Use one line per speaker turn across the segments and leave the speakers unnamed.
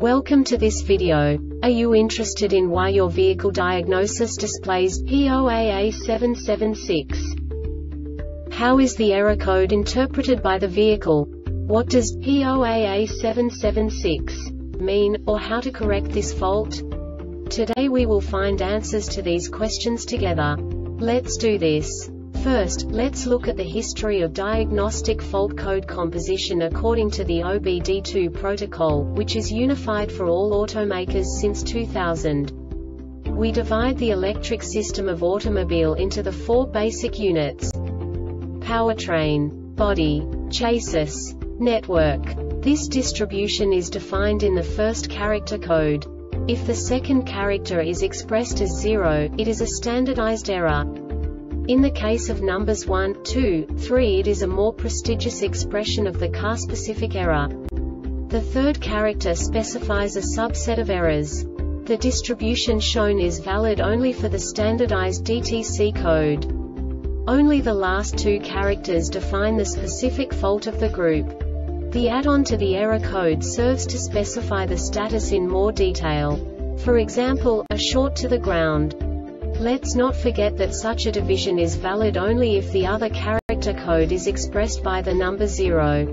Welcome to this video. Are you interested in why your vehicle diagnosis displays P0AA776? How is the error code interpreted by the vehicle? What does P0AA776 mean, or how to correct this fault? Today we will find answers to these questions together. Let's do this. First, let's look at the history of diagnostic fault code composition according to the OBD2 protocol, which is unified for all automakers since 2000. We divide the electric system of automobile into the four basic units: powertrain, body, chassis, network. This distribution is defined in the first character code. If the second character is expressed as 0, it is a standardized error. In the case of numbers 1, 2, 3, it is a more prestigious expression of the car-specific error. The third character specifies a subset of errors. The distribution shown is valid only for the standardized DTC code. Only the last two characters define the specific fault of the group. The add-on to the error code serves to specify the status in more detail. For example, a short to the ground. Let's not forget that such a division is valid only if the other character code is expressed by the number 0.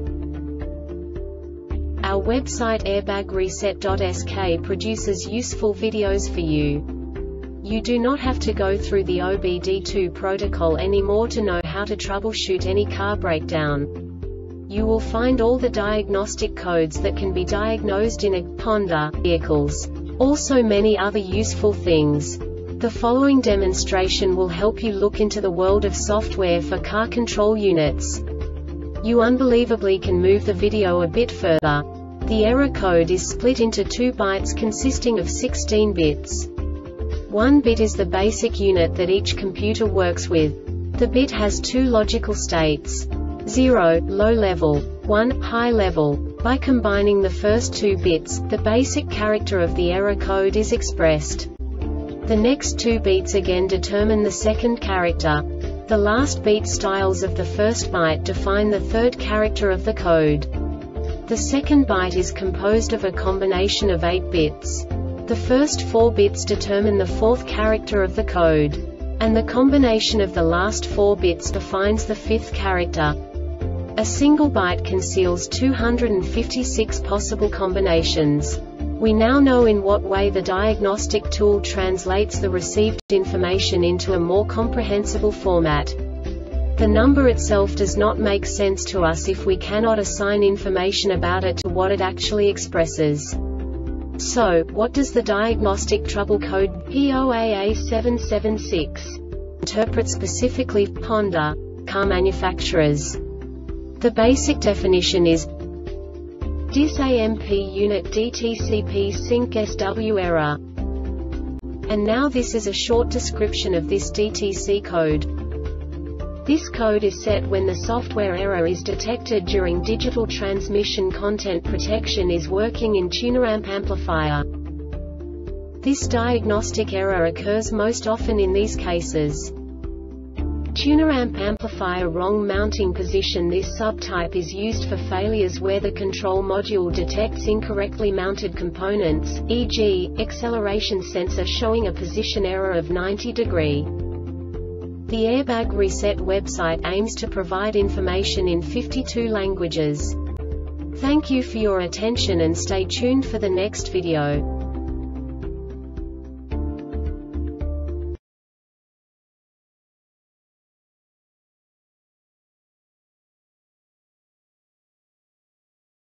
Our website airbagreset.sk produces useful videos for you. You do not have to go through the OBD2 protocol anymore to know how to troubleshoot any car breakdown. You will find all the diagnostic codes that can be diagnosed in a Honda vehicles. Also many other useful things. The following demonstration will help you look into the world of software for car control units. You unbelievably can move the video a bit further. The error code is split into 2 bytes consisting of 16 bits. 1 bit is the basic unit that each computer works with. The bit has 2 logical states: 0, low level, 1, high level. By combining the first 2 bits, the basic character of the error code is expressed. The next 2 beats again determine the second character. The last beat styles of the first byte define the third character of the code. The second byte is composed of a combination of 8 bits. The first 4 bits determine the fourth character of the code. And the combination of the last 4 bits defines the fifth character. A single byte conceals 256 possible combinations. We now know in what way the diagnostic tool translates the received information into a more comprehensible format. The number itself does not make sense to us if we cannot assign information about it to what it actually expresses. So, what does the diagnostic trouble code P0AA776 interpret specifically for Honda car manufacturers? The basic definition is DIS-AMP unit DTCP sync SW error. And now this is a short description of this DTC code. This code is set when the software error is detected during digital transmission. Content protection is working in TunerAMP amplifier. This diagnostic error occurs most often in these cases: TunerAMP amplifier wrong mounting position. This subtype is used for failures where the control module detects incorrectly mounted components, e.g., acceleration sensor showing a position error of 90 degrees. The Airbag Reset website aims to provide information in 52 languages. Thank you for your attention and stay tuned for the next video.